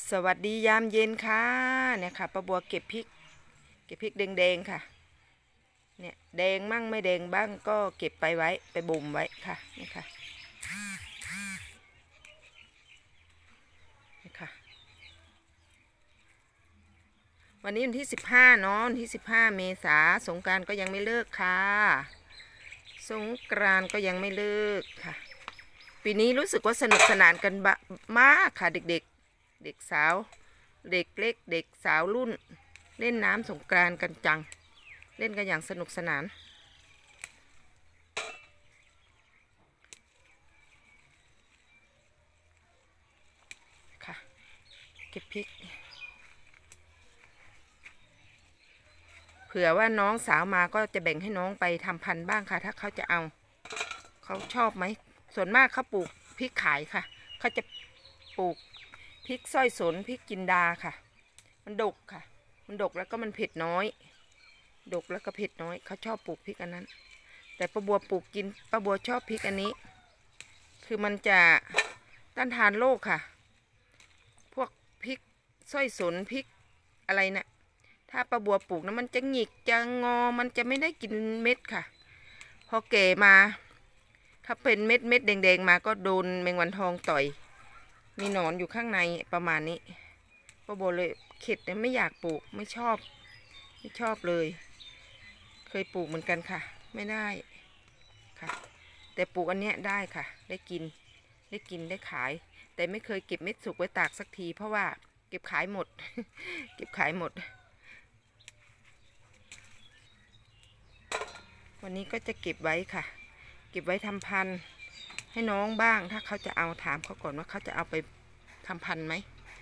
สวัสดียามเย็นค่ะเนี่ยค่ะป้าบัวเก็บพริกแดงๆค่ะเนี่ยแดงมั่งไม่แดงบ้างก็เก็บไปไว้ไปบ่มไว้ค่ะนี่ค่ะนี่ค่ะวันนี้วันที่15เนาะวันที่15เมษาสงกรานต์ก็ยังไม่เลิกค่ะสงกรานต์ก็ยังไม่เลิกค่ะปีนี้รู้สึกว่าสนุกสนานกันมากค่ะเด็กๆเด็กสาวเด็กเล็กเด็กสาวรุ่นเล่นน้ำสงกรานต์กันจังเล่นกันอย่างสนุกสนานค่ะเก็บพริกเผื่อว่าน้องสาวมาก็จะแบ่งให้น้องไปทำพันธุ์บ้างค่ะถ้าเขาจะเอาเขาชอบไหมส่วนมากเขาปลูกพริกขายค่ะเขาจะปลูกพริกสร้อยสนพริกจินดาค่ะมันดกค่ะมันดกแล้วก็มันเผ็ดน้อยดกแล้วก็เผ็ดน้อยเขาชอบปลูกพริกอันนั้นแต่ป้าบัวปลูกกินป้าบัวชอบพริกอันนี้คือมันจะต้านทานโรคค่ะพวกพริกสร้อยสนพริกอะไรนะถ้าป้าบัวปลูกนะมันจะหงิกจะงอมันจะไม่ได้กินเม็ดค่ะพอแก่มาถ้าเป็นเม็ดแดงๆมาก็โดนแมงวันทองต่อยมีหนอนอยู่ข้างในประมาณนี้ป้าบัวเลยเข็ดเนี่ยไม่อยากปลูกไม่ชอบเลยเคยปลูกเหมือนกันค่ะไม่ได้ค่ะแต่ปลูกอันเนี้ยได้ค่ะได้กินได้ขายแต่ไม่เคยเก็บเม็ดสุกไว้ตากสักทีเพราะว่าเก็บขายหมด เก็บขายหมดวันนี้ก็จะเก็บไว้ค่ะเก็บไว้ทำพันธุ์ให้น้องบ้างถ้าเขาจะเอาถามเขาก่อนว่าเขาจะเอาไปทำพันธุ์ไหม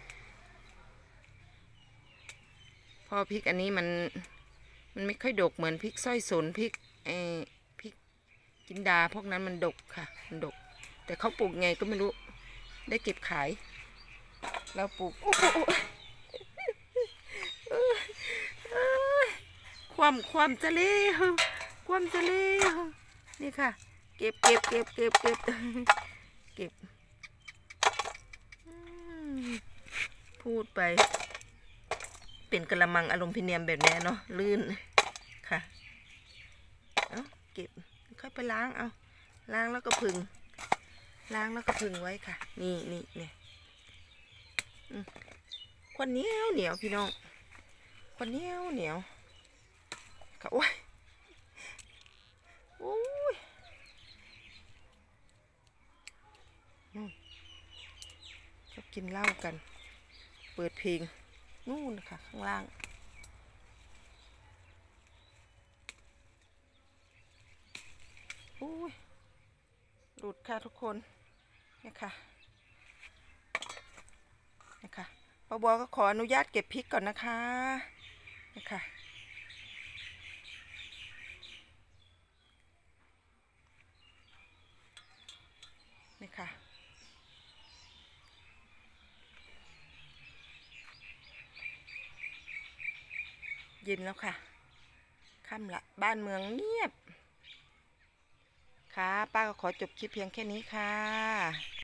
พอพริกอันนี้มันไม่ค่อยดกเหมือนพริกสร้อยสนพริกจินดาพวกนั้นมันดกค่ะมันดกแต่เขาปลูกไงก็ไม่รู้ได้เก็บขายเราปลูกความจะเล่นี่ค่ะเก็บพูดไปเป็นกระมังอลูมิเนียมแบบนี้เนาะลื่นค่ะเอาเก็บค่อยไปล้างเอาล้างแล้วก็พึ่งไว้ค่ะนี่เนี่ยควันเหนียวพี่น้องควันเหนียวค่ะโอ้ยชอบกินเหล้ากันเปิดเพลงนู่นค่ะข้างล่างหลุดค่ะทุกคนเนี่ยค่ะป้าบัวก็ขออนุญาตเก็บพริกก่อนนะคะเนี่ยค่ะนี่ค่ะเย็นแล้วค่ะค่ำละบ้านเมืองเงียบค่ะป้าก็ขอจบคลิปเพียงแค่นี้ค่ะ